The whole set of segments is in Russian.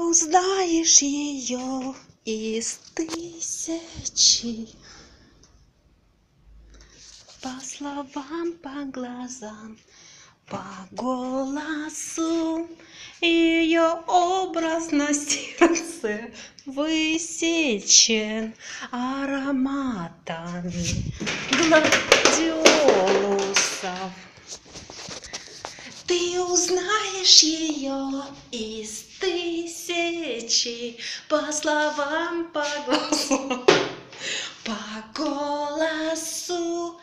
узнаешь ее из тысячи. По словам, по глазам, по голосу, ее образ на сердце высечен ароматами гладиолусов. Ты узнаешь ее из тысячи по словам, по глазам, по голосу.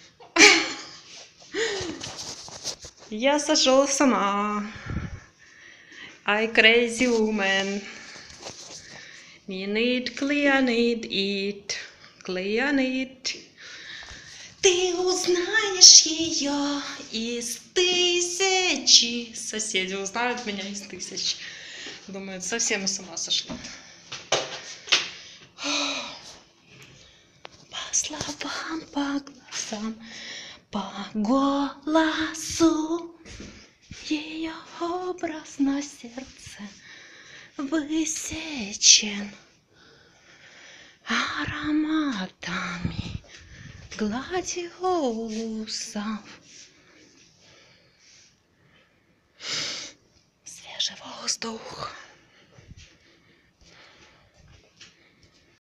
Я сошел с ума. I crazy woman. Me need clear need it. Clear need. Ты узнаешь ее из тысячи. Соседи узнают меня из тысяч. Думают, совсем с ума сошла. По словам, по глазам, по голосу, ее образ на сердце высечен ароматами гладиолусов. Свежий воздух.